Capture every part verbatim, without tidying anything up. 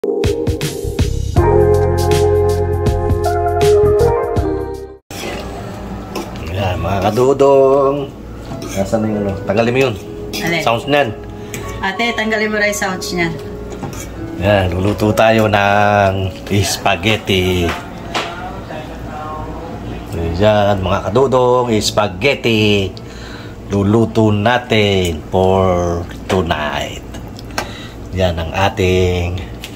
Yan, mga kadudong. Nasaan na yung ano? Tanggalin mo yun. Alin? Sounds niyan. Ate, tanggalin mo rin sounds niyan. Yan, luluto tayo ng spaghetti. Yan, mga kadudong, spaghetti. Luluto natin for tonight. Yan ang ating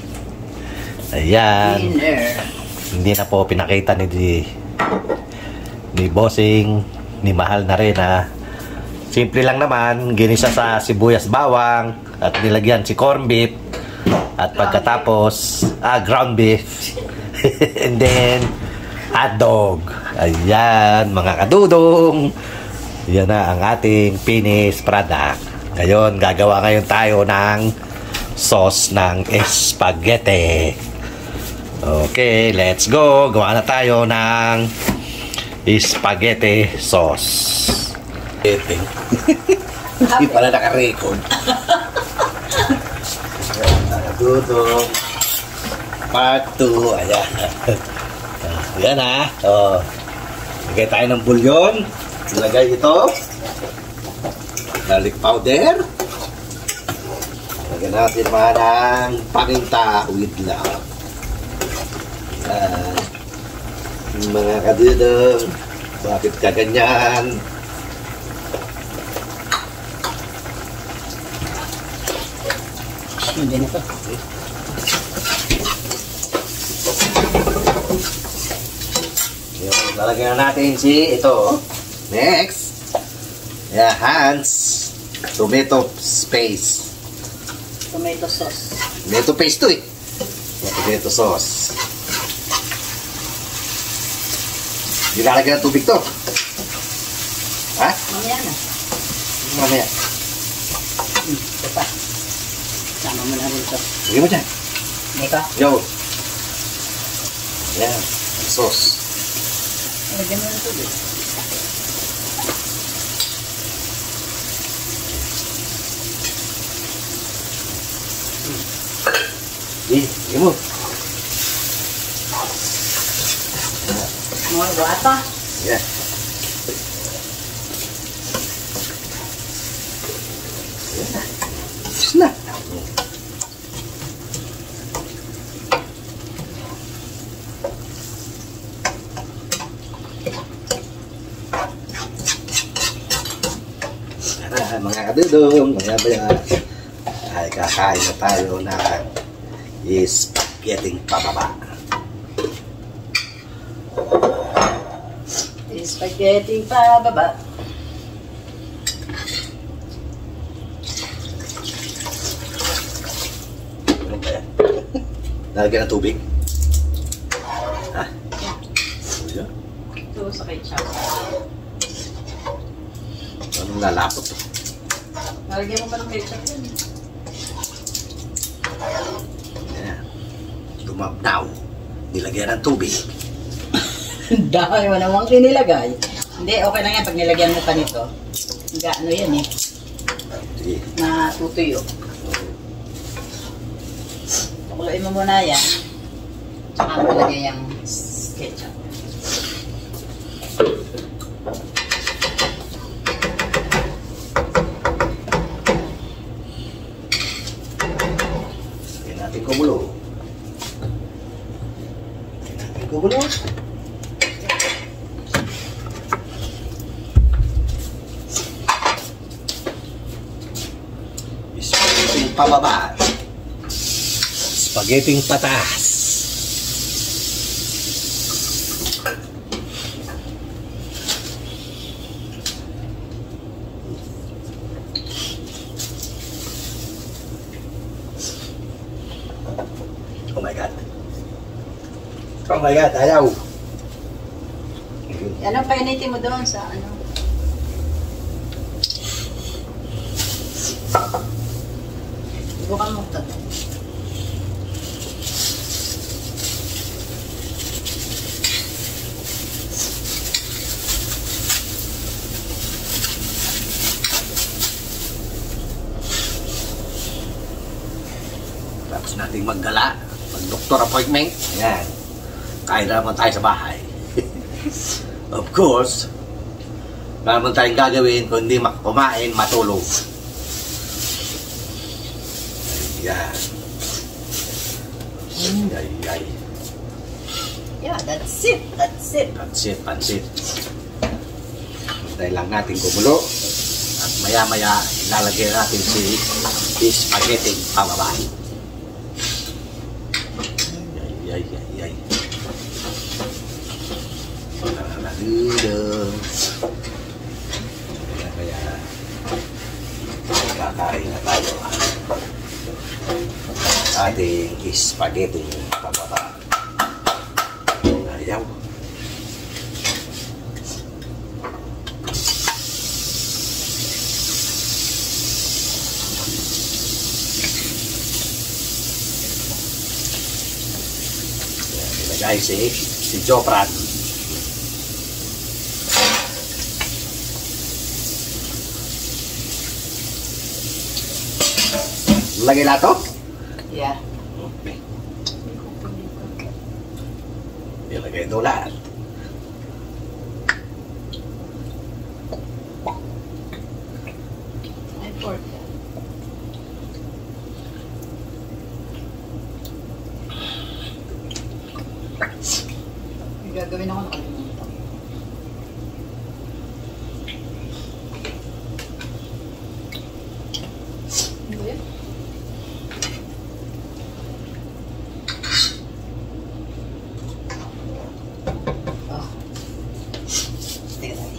ayan. Dinner. Hindi na po pinakita ni di, ni Bossing, ni Mahal na rin ha. Simple lang naman, ginisa sa sibuyas bawang at nilagyan si corn beef at pagkatapos ah, ground beef and then hot dog. Ayan mga kadudong, yan na ang ating finished product. Ngayon gagawa ngayon tayo ng sauce ng spaghetti. Okay, let's go. Gawa na tayo ng spaghetti sauce. Hindi pala naka-record. Nakadudong. Part two. Ayan. Ayan ha. Oh. Lagay tayo ng bulyon. Ilagay ito. Garlic powder. Lagyan natin mga ng paminta with love. Ayan. Mga kadudong. Bakit ka ganyan? Hindi na to. Yung lalagyan natin si ito. Next. Yeah, Hans. Tomato paste. Tomato sauce. Tomato paste to eh. Tomato sauce. Nilalagyan ng tubig to. Ha? Mamaya na. Mamaya. Hmm, ito pa. Sama mo na rin ito. Lagyan mo dyan. Ito? Yo. Yan. Sauce. Lagyan mo ng tubig. Eh, lagyan mo. More water? Yeah. Tapos na. Tara, mga kadudong, maya maya ay kakain na tayo ng spaghetti pababa. Spaghetti pa baba. Ano ba yan? Lalagyan ng tubig? Ha? Yeah. Ito sa ketchup. Anong lalapot to? Lalagyan mo pa ng ketchup yun. Yan. Lumabnaw. Nilagyan ng tubig. Dahil mo namang kinilagay. Hindi, okay lang yan pag nilagyan mo pa nito. Ano yan eh. Sige. Natutuyo. Pakuluin mo muna yan. Tsaka mo lagay yung ketchup. Lagyan natin kumulo. Lagyan natin kumulo. Pababa. Spaghetti patas. Oh my God. Oh my God, ayaw. Anong painitin mo doon sa ano? Bukan mo ito. Tapos nating maggala. Pag-doctor appointment, ayan. Kain na naman tayo sa bahay. Of course, wala naman tayong gagawin kung hindi kumain, matulog. Ayan. Ay, ay. Yeah, that's it. That's it. Pansit, pansit. Hintay lang natin kumulo. At maya-maya, ilalagay natin si spaghetti pababa. Ay, ay, ay, ay. Dito. Kaya, kakain na tayo. Ating spaghetti pababa. Ayaw. Ilagay si si Jopran. Lagay na to? Yeah. Okay. Ilagay ito lahat. Ay, pork. May gagawin ako nakalimutan. Ano ba yun? Oh. Teka natin.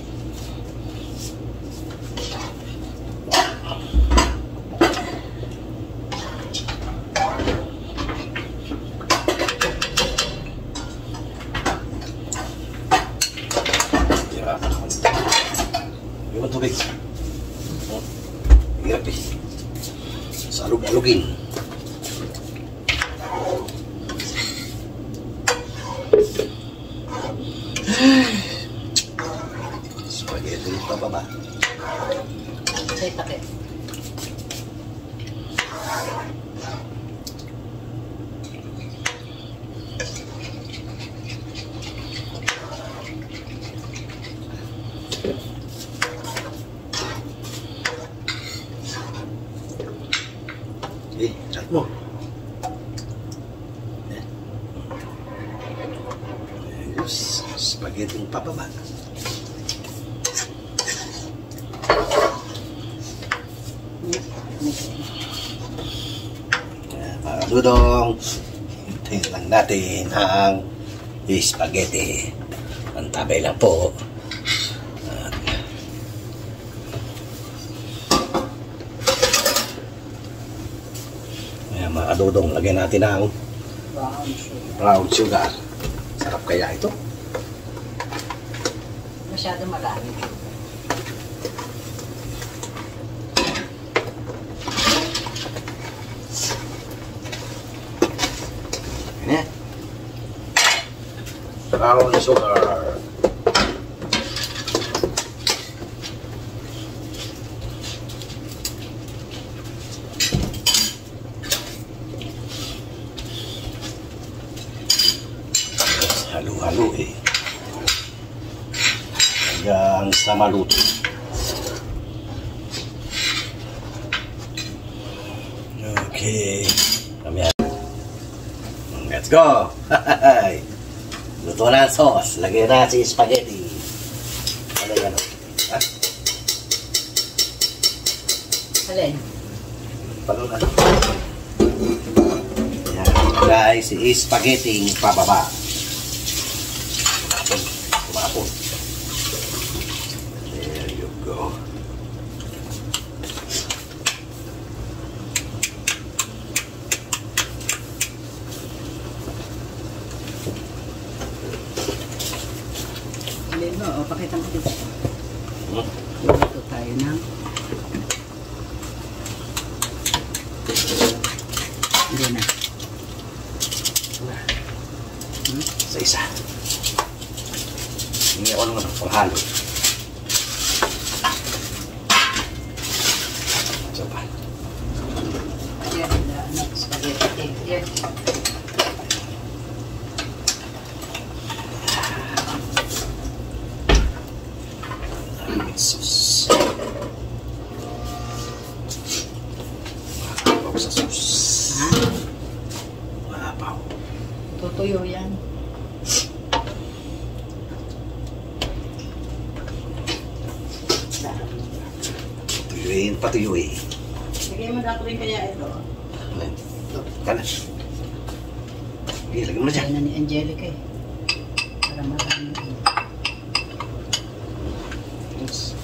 Hirap. Yung tubig. Oh, hirap eh. Salug-alugin. Spaghetti pababa. Say takip. Eh, chat mo. Ayos. Spaghetti pababa. Ayan, mga dudong, hintayin lang natin ang spaghetti. Antabay lang po. At, ayan, mga dudong, lagyan natin ang Brown sugar. brown sugar. Sarap kaya ito? Masyado marami. Ayan. Brown sugar. Halo-halo eh. Hanggang sa maluto. Okay. Kami. Let's go! Luto na ang sauce. Lagyan na si spaghetti. Ano yan? Ha? Alin? Paano na? Yan. Lagay si spaghetti pababa. Kumapon. Kumapon. There you go. Alin mo, o pakita mo dito. Hmm? Luto tayo ng hindi na. Hmm? Sa isa. Hindi ako naman ang panghalo. Isa pa. Here, the ano, spaghetti. Here. sabaw. Tutuyo yan. Patuyuin, patuyuin. Lagay mo na rin kaya ito. Ito, kanas. Sige, lagyan mo na dyan. Kaya na ni Angelica eh. Para marami. Yes.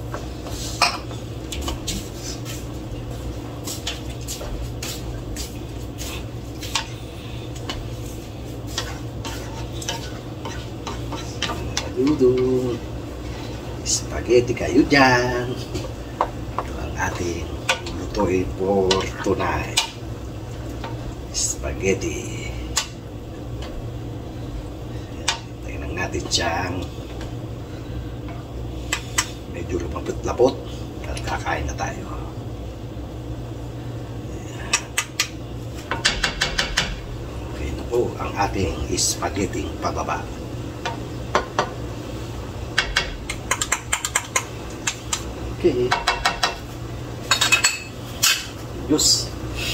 Dudong. Spaghetti kayo dyan. Ito ang ating lutuin for tonight. Spaghetti. Tingnan natin siyang medyo lumapot-lapot at kakain na tayo. Okay na po ang ating spaghetti pababa. Okay. Diyos.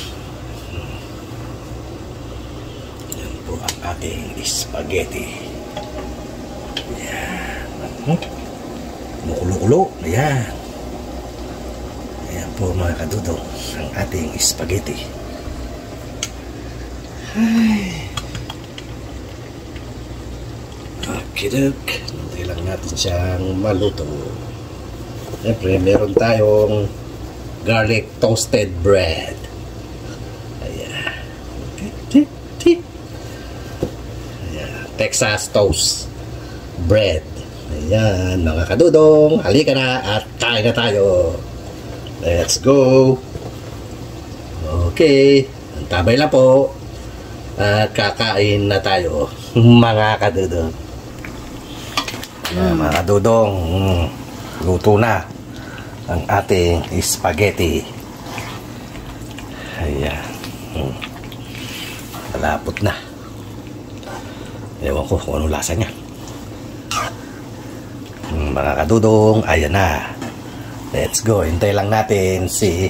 Yan po ang ating spaghetti. Yan. Hmm? Kumukulo-kulo. Ayan. Ayan po mga kadudong ang ating spaghetti. Ay. Okidok. Hintay lang natin siyang maluto. Siyempre, meron tayong garlic toasted bread. Ayan. Ayan. Texas toast bread. Ayan, mga kadudong. Halika na at kain na tayo. Let's go. Okay. Antabay lang po. At kakain na tayo. Mga kadudong. Ayan, mga kadudong. Mm. Luto na ang ating spaghetti. Ayan. Hmm. Malapot na. Ewan ko kung anong lasa niya. Hmm, mga kadudong, ayan na. Let's go. Hintay lang natin si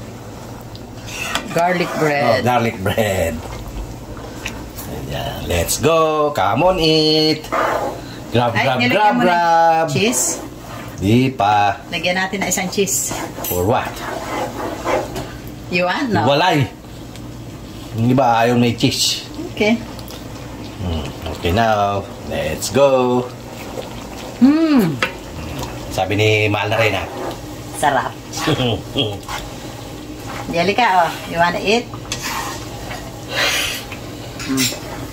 Garlic oh, bread. garlic bread. Ayan. Let's go. Come on, eat. Grab, Ay, grab, nilagyan grab, mo ng grab. cheese. Di pa. Lagyan natin na isang cheese. For what? You want? No? Walay. Hindi ba ayaw may cheese? Okay. Hmm. Okay now, let's go. Hmm. Sabi ni Mahal na Reyna. Sarap. Angelica, oh. You wanna eat? Hmm.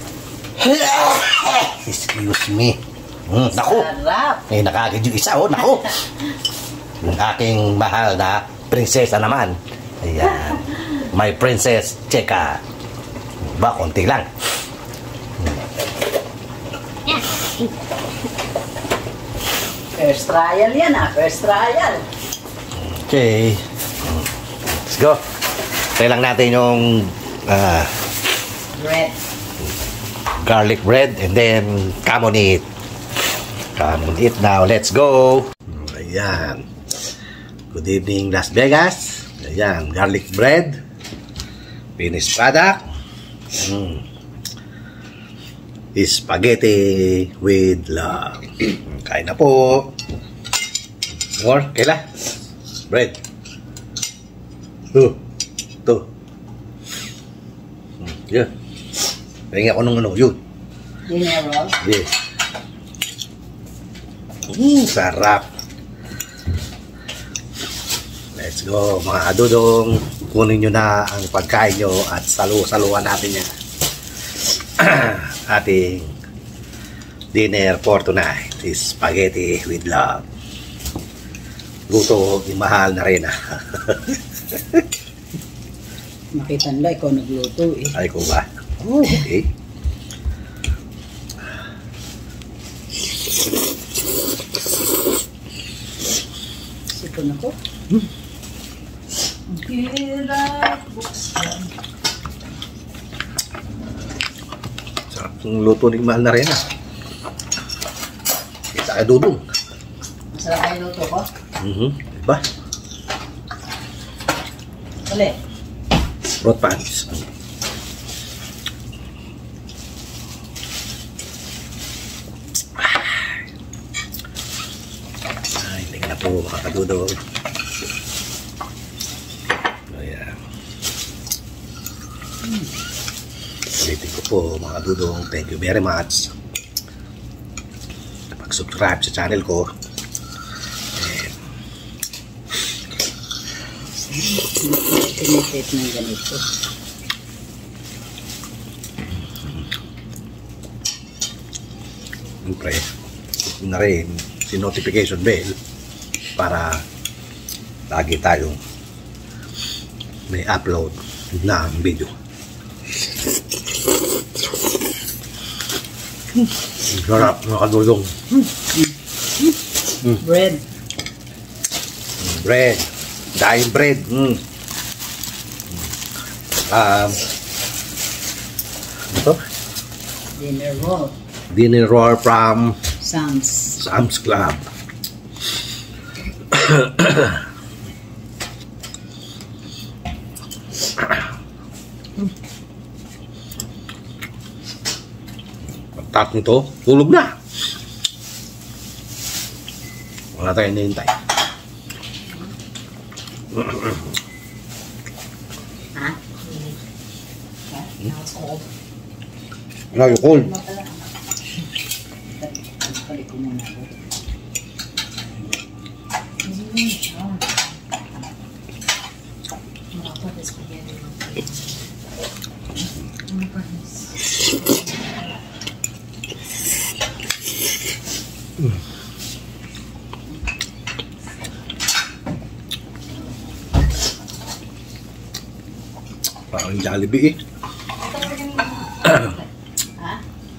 Excuse me. Hmm. Naku. Sarap. Eh, nakagid yung isa, oh. Naku. Yung aking mahal na prinsesa naman. Ayan. My princess, Cheka. Ba, konti lang. First trial yan ah. First trial. Okay. Let's go. Try lang natin yung uh, Bread. garlic bread and then come on eat. Come on eat now. Let's go. Ayan. Good evening, Las Vegas. Ayan. Garlic bread. Finished product. Mm. Spaghetti with love. Kain na po. More? Kaila? Bread. Oh. Ito. Mm. Yun. Pahinga ko nung ano. Yun. Dinner roll. Yes. Mm, sarap. Let's go, mga adudong. Kunin nyo na ang pagkain nyo at salu-saluan natin yan. Ating dinner for tonight is spaghetti with love. Luto ni Mahal na Reyna. Makita nila ikaw nagluto eh. Ay ko ba? Oh, okay. Sipon ako. Hmm. Hirap buksan. Sarap yung luto ni Mahal na Reyna. Kita ka dudong. Masarap kayo luto ko? Mhm. Diba? Uli. Rot pants. po mga kadudong. Ayan. Ulitin ko po mga kadudong. Thank you very much. Pag-subscribe sa channel ko. Ayan. Tinitip ng ganito. Siyempre, na rin si notification bell para lagi tayong may upload na video. Sarap mga kadudong. Mm. Bread. Bread. Dahil bread. Mm. Um, ito? Dinner roll. Dinner roll from Sam's. Sam's Club. Pagtat nito, tulog na. Wala tayong hinihintay. Ha? Now it's cold. Now you're cold. Balik ko muna ako. Parang Jollibee eh. Ha?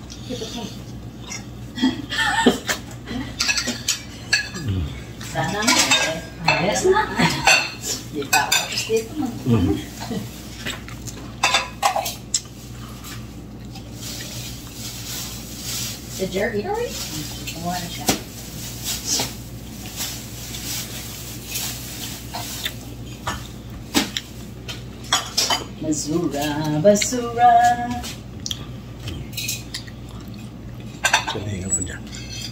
Sana na eh. Ayos na. Hindi pa ako tapos dito. Mm. Did you eat already? Kumuha na siya. Basura, basura. Sabihin ko dyan.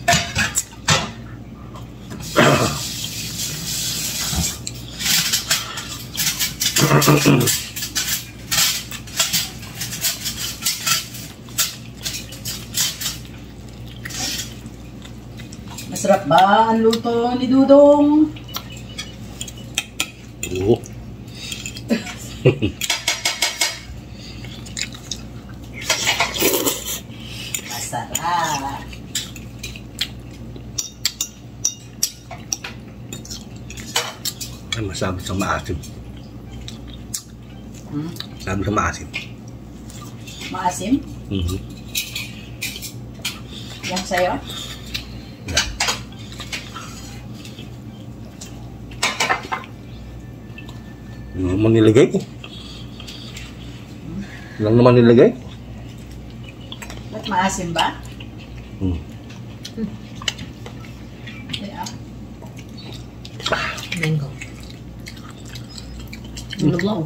Masarap ba ang luto ni Dudong? Oo. Masarap. Ay, masabi sa maasim. Hmm? Sabi sa maasim. Maasim? Mhm. Yan sa'yo? Yeah. Ano naman nilagay ko? Ilang naman nilagay? Ba't maasim ba? Hmm. Yeah. Mango. Lulaw.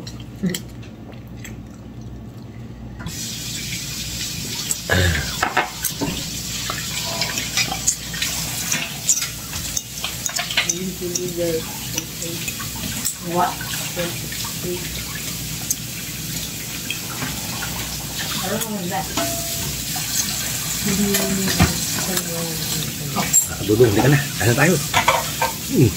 What? Ano naman ba? Dudong, hindi ka na. Kaya na tayo. Hmm.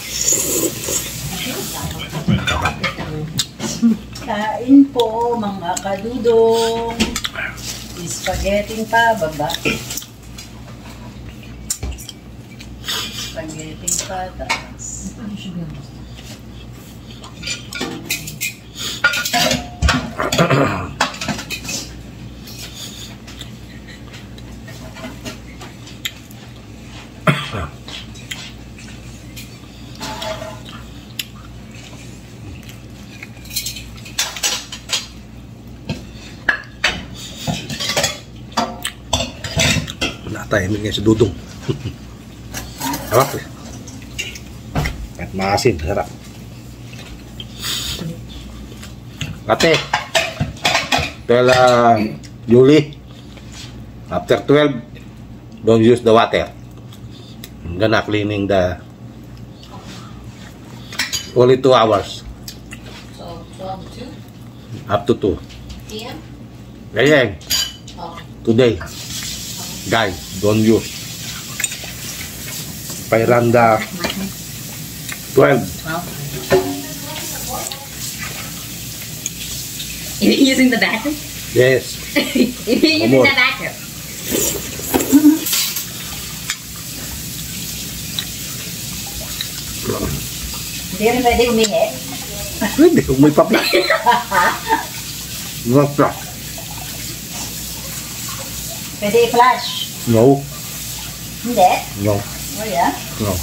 Kain po mga kadudong. Spaghetti pa baba. Spaghetti pa taas. Natahimik nga si Dudong. Sarap eh. At maasin, sarap. Ate, tell uh, Julie, after twelve, don't use the water. I'm gonna cleaning the Only two hours. So, twelve to two Up to two. P M? Ganyan. Oh. Today. Guys, don't use. Pairanda twelve. Well. Are you using the bathroom? Yes. Are you using Amor. the bathroom? Hindi rin pwede umihi. Hindi, may papla. May papla. Pwede i-flash. No. Hindi? No. Oh yeah? No.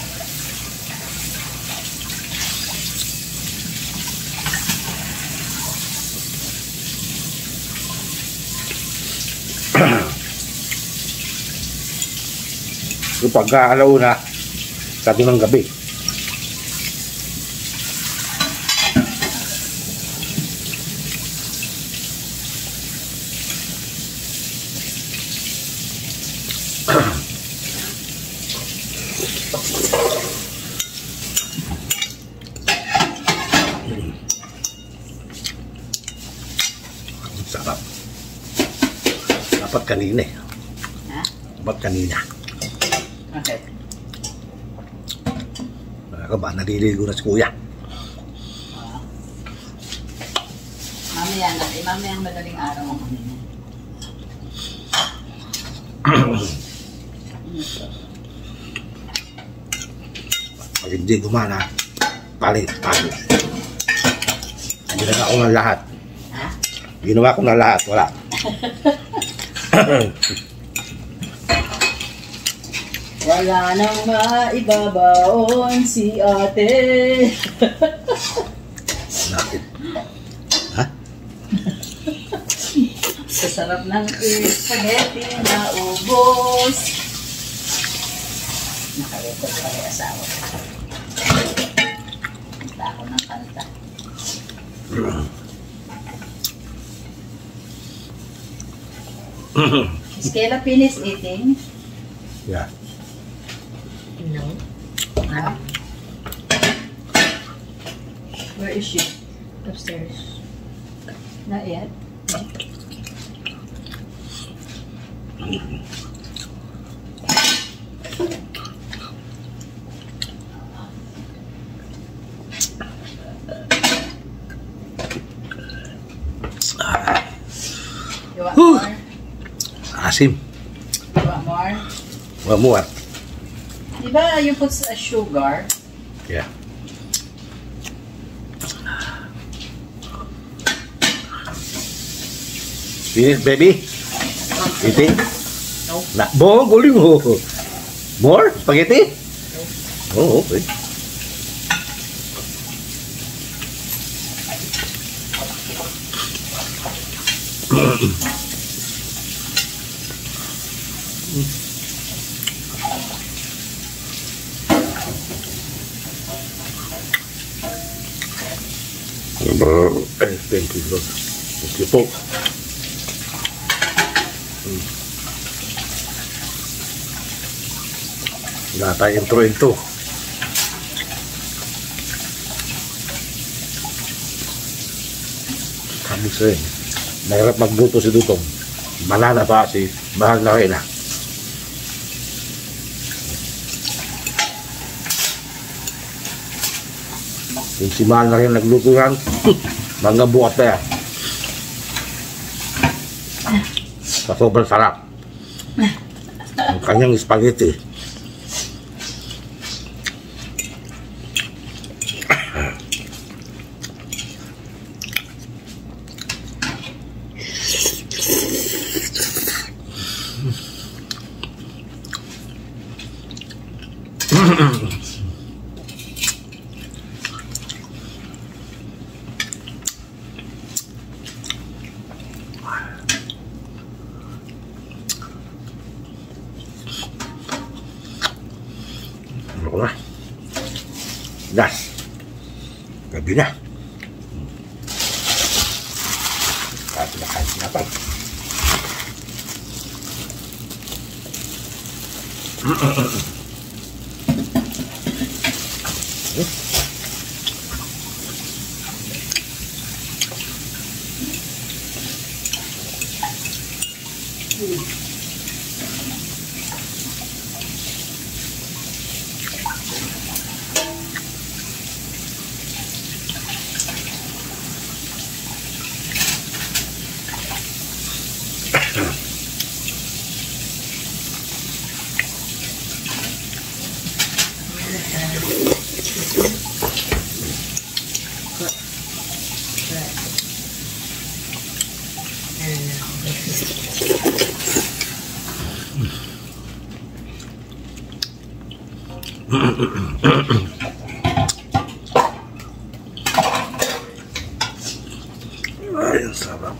So pagka alauna, sabi ng gabi. Sarap. Dapat kanina eh. Ha? Dapat kanina. Okay. Ako ba, naliligo na si kuya. Mamaya na. Eh, mamaya ang madaling araw ang kami na. Pag hindi gumana, palit, palit. Ginawa ko na lahat. Ha? Ginawa ko na lahat, wala. Wala nang maibabaon si ate. Bakit? Ha? Sa sarap ng spaghetti na ubos. Nakalikot pa rin asawa. Kanta ako ng kanta. Is Kayla finished eating? Yeah. No. Huh? Where is she? Upstairs. Not yet. You want Whew. more? Asim. You want more? One more. Diba you put a sugar? Yeah. Finish, baby? Eating? No. Na, bo, guling mo. More? Spaghetti? Oh, okay. Eh, thank you, Lord. Thank you po. Hmm. Wala tayong intro ito. Kami sa'yo. Mahirap magluto si Dutong. Malana pa si Mahal na Reyna. Yung si Mahal na Reyna nagluto yan, mga bukas na yan. Sa sobrang sarap. Ang kanyang spaghetti. Ano na? Das. Gabi na. Kahit na kahit na pa. Ay, ang sarap.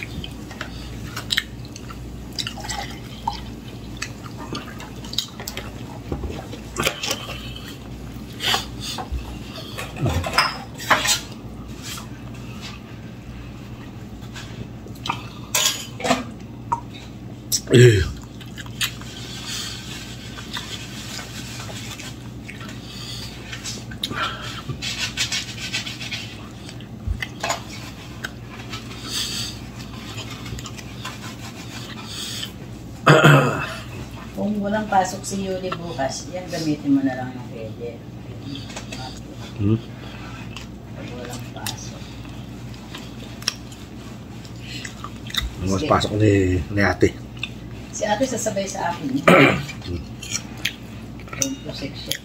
Eh. Kung walang pasok si Yuli bukas, yan gamitin mo na lang yung pwede. Hmm? Pag walang pasok. Mas pasok ni, ni ate. Si ate sasabay sa akin. Yung section.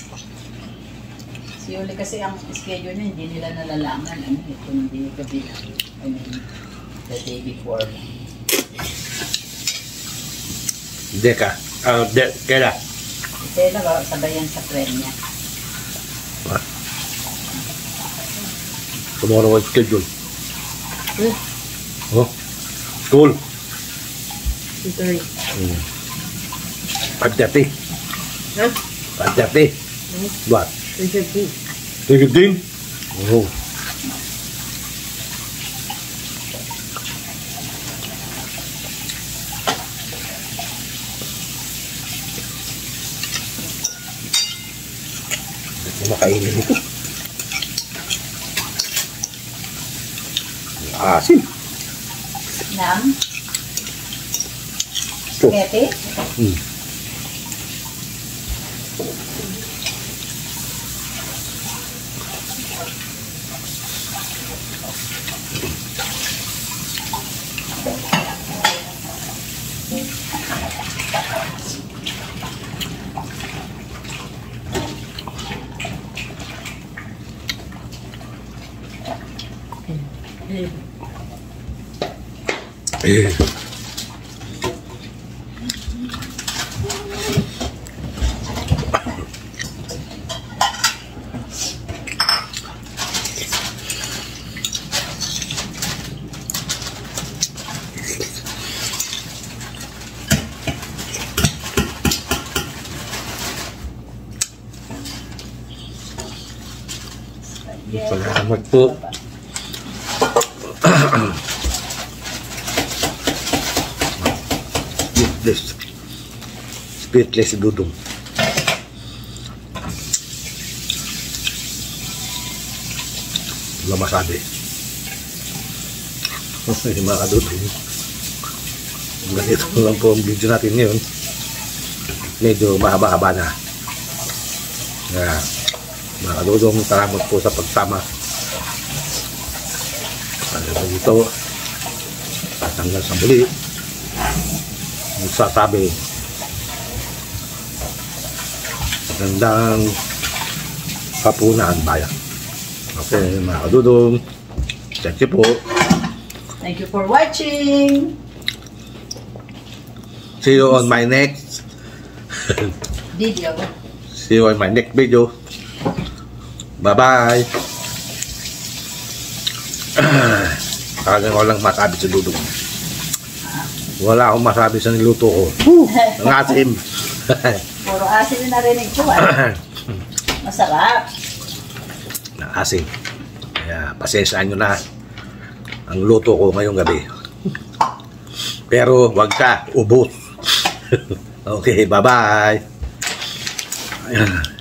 Si Yuli kasi ang schedule niya, hindi nila nalalaman. Ano, ito hindi gabi na. I mean, the day before. Hindi ka. Ah, uh, de, kaya. Kaya ba, sabayan sa friend niya. Ah. Tomorrow was schedule. Eh? Oh. School. Tutoy. Hmm. five thirty. Huh? five thirty. Hmm? What? three fifteen. three fifteen? Oh. Makainin ito. Asin. Nam? Spaghetti? Hmm. Eh. Salamat po. This spiritless dudong. Wala masabi. Okay, mga kadudong. Ganito lang po ang video natin ngayon. Medyo mahaba-haba na. Yeah. Mga kadudong, salamat po sa pagsama. Ano dito? At hanggang sa muli. Magsasabi magandang hapunan bayan. Okay, mga kadudong, thank you po. Thank you for watching. See you on my next Video. See you on my next video. Bye bye. Talagang walang masabi sa dudong. Wala akong masabi sa niluto ko. Ang asim. Puro asin yung narinig ko. Ah. Masarap. Ang asim. Kaya pasensyahan nyo na ang luto ko ngayong gabi. Pero wag ka ubos. Okay, bye bye. Ayan.